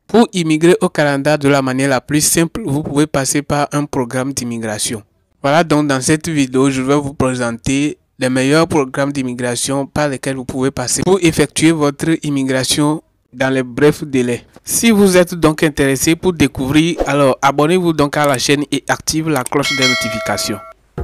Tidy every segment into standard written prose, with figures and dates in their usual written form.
Pour immigrer au Canada de la manière la plus simple, vous pouvez passer par un programme d'immigration. Voilà, donc dans cette vidéo, je vais vous présenter les meilleurs programmes d'immigration par lesquels vous pouvez passer pour effectuer votre immigration dans les brefs délais. Si vous êtes donc intéressé pour découvrir, alors abonnez-vous donc à la chaîne et activez la cloche des notifications.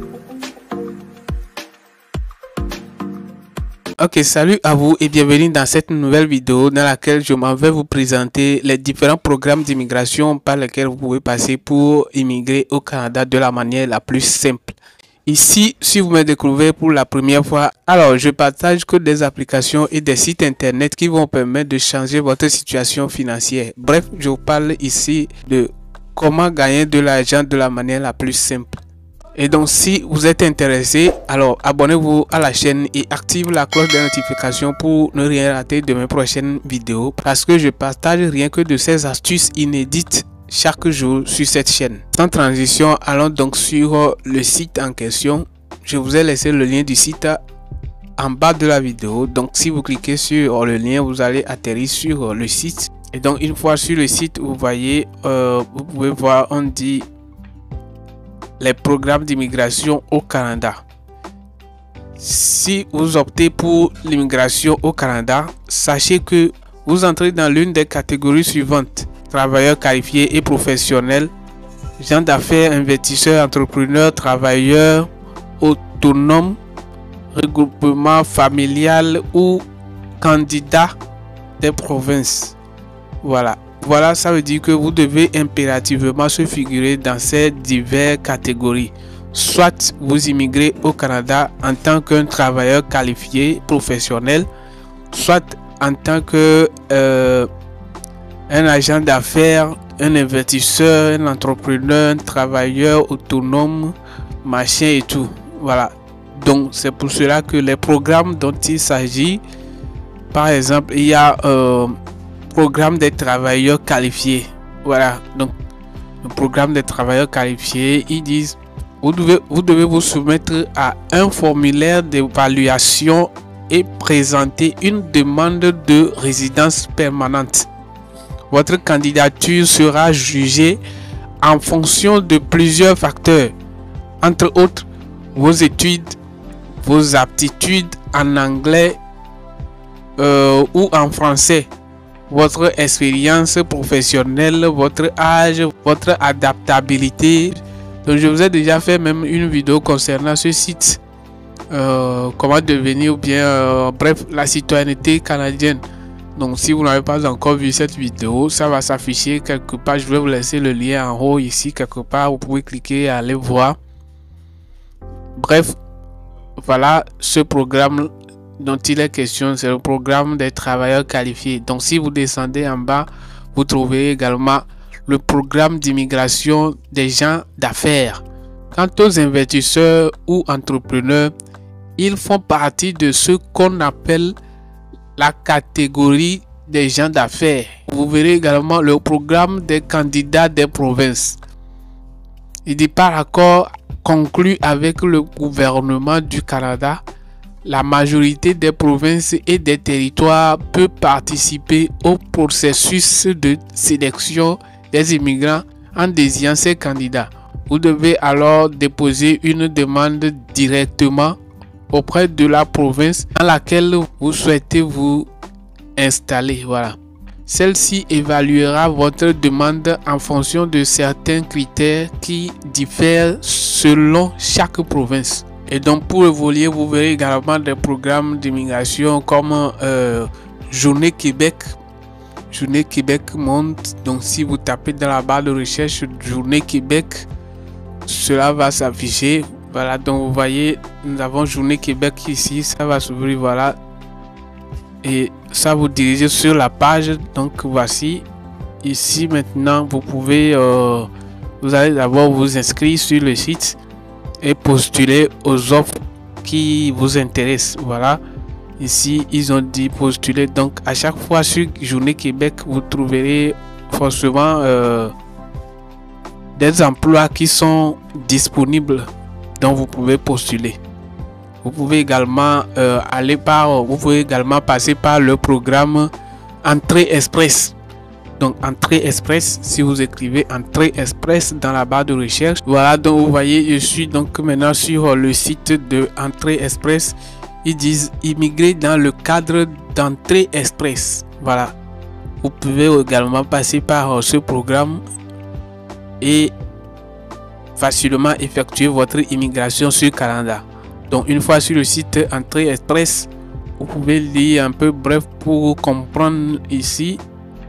Ok, salut à vous et bienvenue dans cette nouvelle vidéo dans laquelle je m'en vais vous présenter les différents programmes d'immigration par lesquels vous pouvez passer pour immigrer au Canada de la manière la plus simple. Ici, si vous me découvrez pour la première fois, alors je partage que des applications et des sites internet qui vont permettre de changer votre situation financière. Bref, je vous parle ici de comment gagner de l'argent de la manière la plus simple. Et donc si vous êtes intéressé, alors abonnez-vous à la chaîne et activez la cloche de notification pour ne rien rater de mes prochaines vidéos, parce que je partage rien que de ces astuces inédites chaque jour sur cette chaîne. Sans transition, allons donc sur le site en question. Je vous ai laissé le lien du site en bas de la vidéo. Donc si vous cliquez sur le lien, vous allez atterrir sur le site. Et donc une fois sur le site, vous voyez, vous pouvez voir, on dit les programmes d'immigration au Canada. Si vous optez pour l'immigration au Canada, sachez que vous entrez dans l'une des catégories suivantes: travailleurs qualifiés et professionnels, gens d'affaires, investisseurs, entrepreneurs, travailleurs autonomes, regroupement familial ou candidats des provinces. Voilà, ça veut dire que vous devez impérativement se figurer dans ces diverses catégories. Soit vous immigrez au Canada en tant qu'un travailleur qualifié professionnel, soit en tant que un agent d'affaires, un investisseur, un entrepreneur, un travailleur autonome, machin et tout. Voilà. Donc c'est pour cela que les programmes dont il s'agit, par exemple, il y a programme des travailleurs qualifiés. Voilà, donc le programme des travailleurs qualifiés, ils disent vous devez vous soumettre à un formulaire d'évaluation et présenter une demande de résidence permanente. Votre candidature sera jugée en fonction de plusieurs facteurs, entre autres vos études, vos aptitudes en anglais ou en français, votre expérience professionnelle, votre âge, votre adaptabilité. Donc je vous ai déjà fait même une vidéo concernant ce site, comment devenir ou bien bref, la citoyenneté canadienne. Donc si vous n'avez pas encore vu cette vidéo, ça va s'afficher quelque part. Je vais vous laisser le lien en haut ici quelque part, vous pouvez cliquer et aller voir. Bref, voilà ce programme dont il est question, c'est le programme des travailleurs qualifiés. Donc si vous descendez en bas, vous trouverez également le programme d'immigration des gens d'affaires. Quant aux investisseurs ou entrepreneurs, ils font partie de ce qu'on appelle la catégorie des gens d'affaires. Vous verrez également le programme des candidats des provinces. Il dit par accord conclu avec le gouvernement du Canada, la majorité des provinces et des territoires peut participer au processus de sélection des immigrants en désignant ces candidats. Vous devez alors déposer une demande directement auprès de la province dans laquelle vous souhaitez vous installer. Voilà. Celle-ci évaluera votre demande en fonction de certains critères qui diffèrent selon chaque province. Et donc pour évoluer, vous verrez également des programmes d'immigration comme Journée Québec. Journée Québec monte. Donc si vous tapez dans la barre de recherche Journée Québec, cela va s'afficher. Voilà, donc vous voyez, nous avons Journée Québec ici, ça va s'ouvrir, voilà. Et ça vous dirige sur la page. Donc voici, ici maintenant, vous pouvez, vous allez d'abord vous inscrire sur le site et postuler aux offres qui vous intéressent. Voilà, ici ils ont dit postuler. Donc à chaque fois sur Journée Québec, vous trouverez forcément des emplois qui sont disponibles, dont vous pouvez postuler. Vous pouvez également passer par le programme Entrée Express. Donc Entrée Express, si vous écrivez Entrée Express dans la barre de recherche, voilà, donc vous voyez, je suis donc maintenant sur le site de Entrée Express. Ils disent immigrer dans le cadre d'Entrée Express. Voilà, vous pouvez également passer par ce programme et facilement effectuer votre immigration sur Canada. Donc une fois sur le site Entrée Express, vous pouvez lire un peu bref pour comprendre ici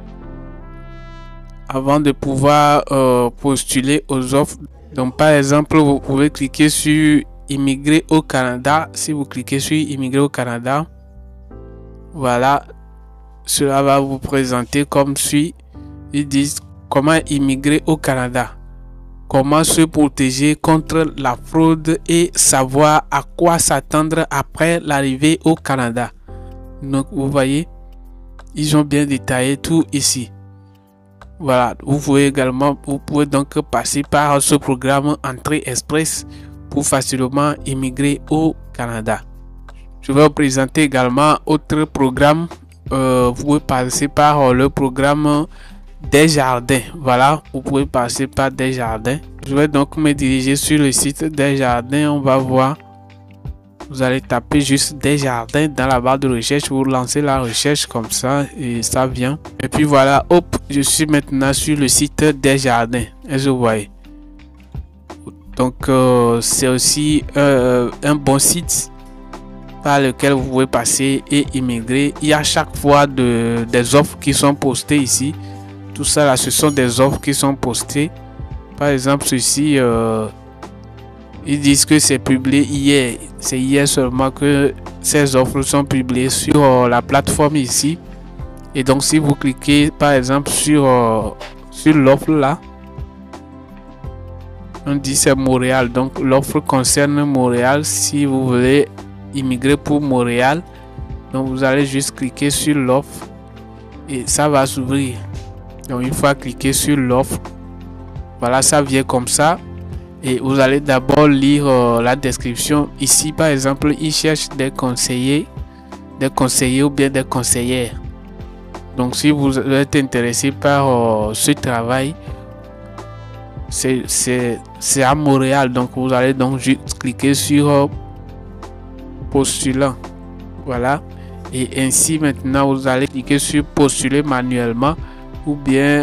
avant de pouvoir postuler aux offres. Donc par exemple, vous pouvez cliquer sur immigrer au Canada. Si vous cliquez sur immigrer au Canada, voilà, cela va vous présenter comme suit. Ils disent comment immigrer au Canada, comment se protéger contre la fraude et savoir à quoi s'attendre après l'arrivée au Canada. Donc vous voyez, ils ont bien détaillé tout ici. Voilà, vous pouvez donc passer par ce programme Entrée Express pour facilement immigrer au Canada. Je vais vous présenter également autre programme. Vous pouvez passer par le programme Desjardins. Voilà, vous pouvez passer par Desjardins. Je vais donc me diriger sur le site Desjardins. On va voir. Vous allez taper juste Desjardins dans la barre de recherche. Vous lancez la recherche comme ça et ça vient. Et puis voilà, hop, je suis maintenant sur le site Desjardins. Et vous voyez. Donc c'est aussi un bon site par lequel vous pouvez passer et immigrer. Il y a chaque fois des offres qui sont postées ici. Tout ça là, ce sont des offres qui sont postées. Par exemple, ceci, ils disent que c'est publié hier. C'est hier seulement que ces offres sont publiées sur la plateforme ici. Et donc, si vous cliquez par exemple sur l'offre là, on dit c'est Montréal. Donc, l'offre concerne Montréal. Si vous voulez immigrer pour Montréal, donc vous allez juste cliquer sur l'offre et ça va s'ouvrir. Donc une fois cliqué sur l'offre, voilà, ça vient comme ça et vous allez d'abord lire la description. Ici par exemple, ils cherchent des conseillers ou bien des conseillères. Donc si vous êtes intéressé par ce travail, c'est à Montréal. Donc vous allez donc juste cliquer sur postulant, voilà, et ainsi maintenant vous allez cliquer sur postuler manuellement ou bien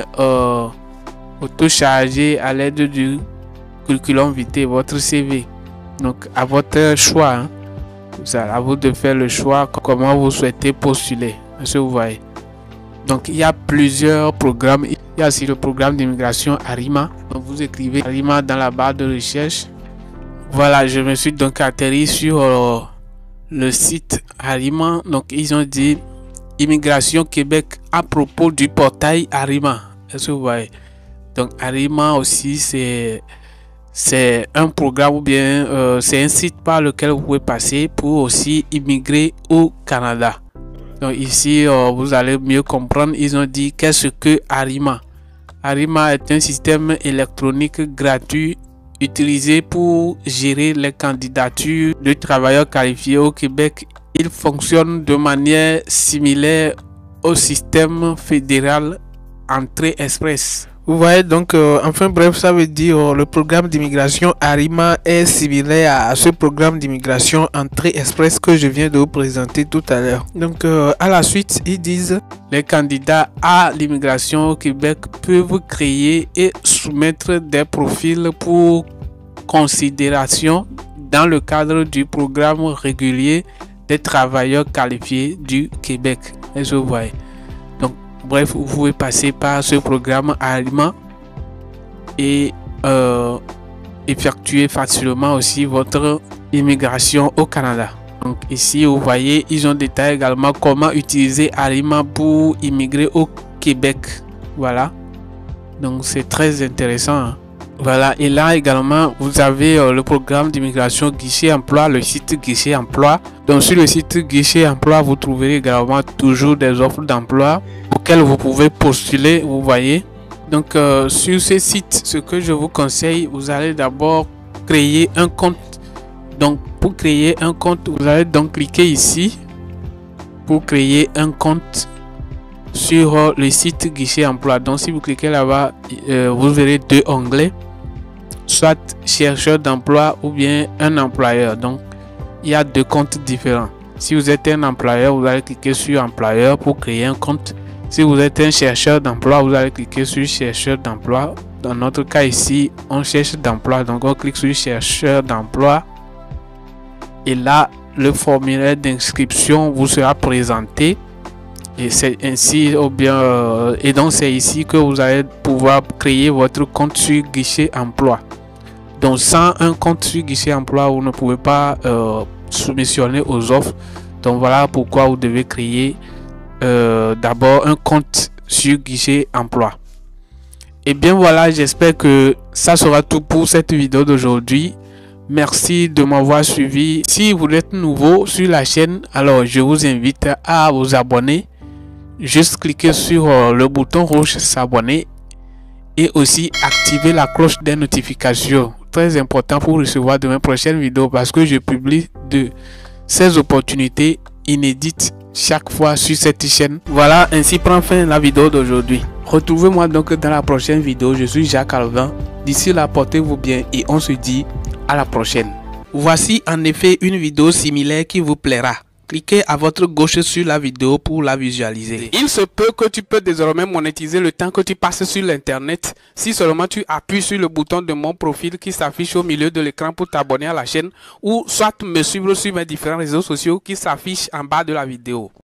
auto-charger à l'aide du curriculum vitae votre CV. Donc à votre choix, hein. C'est à vous de faire le choix comment vous souhaitez postuler. Est-ce que vous voyez? Donc il y a plusieurs programmes. Il y a aussi le programme d'immigration ARIMA. Donc vous écrivez ARIMA dans la barre de recherche. Voilà, je me suis donc atterri sur le site ARIMA. Donc ils ont dit Immigration Québec à propos du portail ARIMA. Est-ce que vous voyez? Donc ARIMA aussi c'est un programme ou bien c'est un site par lequel vous pouvez passer pour aussi immigrer au Canada. Donc ici vous allez mieux comprendre. Ils ont dit qu'est-ce que ARIMA. ARIMA est un système électronique gratuit utilisé pour gérer les candidatures de travailleurs qualifiés au Québec. Il fonctionne de manière similaire au système fédéral Entrée Express. Vous voyez donc, enfin bref, ça veut dire le programme d'immigration ARIMA est similaire à ce programme d'immigration Entrée Express que je viens de vous présenter tout à l'heure. Donc à la suite, ils disent les candidats à l'immigration au Québec peuvent créer et soumettre des profils pour considération dans le cadre du programme régulier des travailleurs qualifiés du Québec. Est-ce que vous voyez? Donc bref, vous pouvez passer par ce programme ARIMA et effectuer facilement aussi votre immigration au Canada. Donc ici vous voyez, ils ont détaillé également comment utiliser ARIMA pour immigrer au Québec. Voilà, donc c'est très intéressant, hein? Voilà, et là également vous avez le programme d'immigration Guichet Emploi, le site Guichet Emploi. Donc sur le site Guichet Emploi, vous trouverez également toujours des offres d'emploi auxquelles vous pouvez postuler, vous voyez. Donc sur ce site, ce que je vous conseille, vous allez d'abord créer un compte. Donc pour créer un compte, vous allez donc cliquer ici pour créer un compte sur le site guichet emploi. Donc si vous cliquez là-bas, vous verrez deux onglets, soit chercheur d'emploi ou bien un employeur. Donc il y a deux comptes différents. Si vous êtes un employeur, vous allez cliquer sur employeur pour créer un compte. Si vous êtes un chercheur d'emploi, vous allez cliquer sur chercheur d'emploi. Dans notre cas ici, on cherche d'emploi, donc on clique sur chercheur d'emploi. Et là, le formulaire d'inscription vous sera présenté. Et c'est ainsi, ou bien, et donc c'est ici que vous allez pouvoir créer votre compte sur guichet emploi. Donc sans un compte sur guichet emploi, vous ne pouvez pas soumissionner aux offres. Donc voilà pourquoi vous devez créer d'abord un compte sur guichet emploi. Et bien voilà, j'espère que ça sera tout pour cette vidéo d'aujourd'hui. Merci de m'avoir suivi. Si vous êtes nouveau sur la chaîne, alors je vous invite à vous abonner. Juste cliquez sur le bouton rouge s'abonner et aussi activer la cloche des notifications. Très important pour recevoir de mes prochaines vidéos parce que je publie de ces opportunités inédites chaque fois sur cette chaîne. Voilà, ainsi prend fin la vidéo d'aujourd'hui. Retrouvez-moi donc dans la prochaine vidéo. Je suis Jacques Alvin. D'ici là, portez-vous bien et on se dit à la prochaine. Voici en effet une vidéo similaire qui vous plaira. Cliquez à votre gauche sur la vidéo pour la visualiser. Il se peut que tu peux désormais monétiser le temps que tu passes sur l'internet si seulement tu appuies sur le bouton de mon profil qui s'affiche au milieu de l'écran pour t'abonner à la chaîne ou soit me suivre sur mes différents réseaux sociaux qui s'affichent en bas de la vidéo.